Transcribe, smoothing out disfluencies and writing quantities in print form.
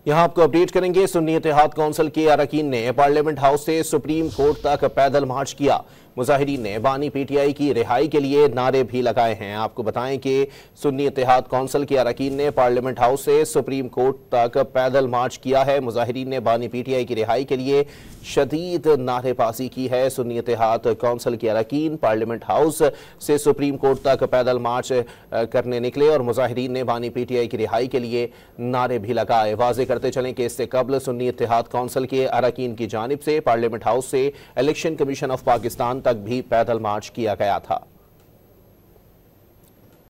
यहां आपको अपडेट करेंगे। सुन्नी इत्तेहाद कौंसिल के अरकान ने पार्लियामेंट हाउस से सुप्रीम कोर्ट तक पैदल मार्च किया। मुजाहिरीन ने बानी पीटीआई की रिहाई के लिए नारे भी लगाए हैं। आपको बताएं कि सुन्नी इत्तेहाद कौंसिल के अरकान ने पार्लियामेंट हाउस से सुप्रीम कोर्ट तक पैदल मार्च किया है। मुजाहिरीन ने बानी पीटीआई की रिहाई के लिए शदीद नारेबाजी की है। सुन्नी इत्तेहाद कौंसिल के अरकान पार्लियामेंट हाउस से सुप्रीम कोर्ट तक पैदल मार्च करने निकले और मुजाहिरीन ने बानी पीटीआई की रिहाई के लिए नारे भी लगाए। वाज़ेह करते चलें कि इससे कबल सुन्नी इत्तेहाद कौंसिल के अरकान की जानिब से पार्लियामेंट हाउस से इलेक्शन कमीशन ऑफ पाकिस्तान तक भी पैदल मार्च किया गया था।